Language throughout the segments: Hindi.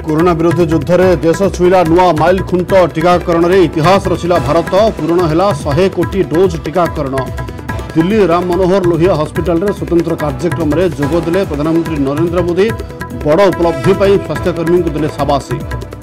कोरोना विरोधी युद्ध में देश छुईला नुआ माइल खुंट टीकाकरण में इतिहास रचिला भारत। पूरण है 100 कोटी डोज टीकाकरण। दिल्ली राम मनोहर लोहिया हॉस्पिटल में स्वतंत्र कार्यक्रम में जोगदेले प्रधानमंत्री नरेंद्र मोदी। बड़ उपलब्धि पर स्वास्थ्यकर्मी को देले शाबाशी।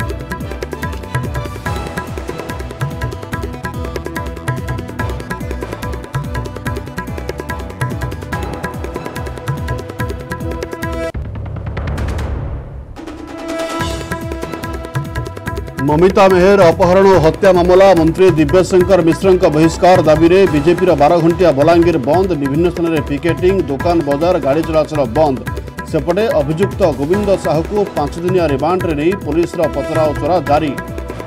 ममिता मेहर अपहरण और हत्या मामला मंत्री दिव्यशंकर मिश्र बहिष्कार दाबी में बीजेपी 12 घंटिया बलांगीर बंद। विभिन्न स्थान में पिकेटिंग, दुकान बजार, गाड़ी चलाचल बंद। सेपटे अभियुक्त गोविंद साहू को 5 दिनिया रिमांड रे नहीं पुलिस पचराउचरा जारी।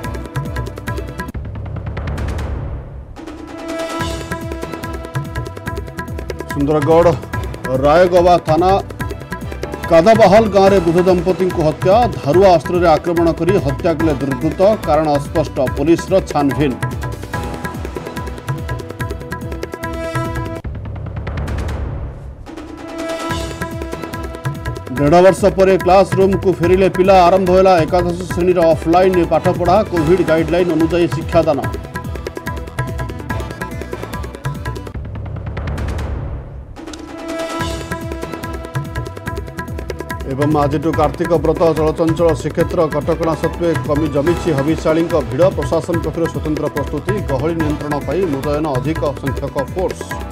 सुंदरगढ़ रायगवा थाना कादाबाहल गांव में बुध दंपति को हत्या। धारुआ अस्त्र रे आक्रमण कर हत्या कले दुर्वृत्त। कारण अस्पष्ट। पुलिस छानभिन। डेढ़ वर्ष पर क्लासरूम को फेरिले पिला। आरंभ होला एकादश श्रेणी ऑफलाइन पाठपढ़ा। कोविड गाइडलाइन अनुसार शिक्षादान। एवं आज कार्तिक व्रत चलचंचल श्रीक्षेत्र कटकणा सत्वे कमी जमी हविषाणी भिड़। प्रशासन पक्ष स्वतंत्र प्रस्तुति। गहली नियंत्रण पर मुतयन अधिक संख्यक फोर्स।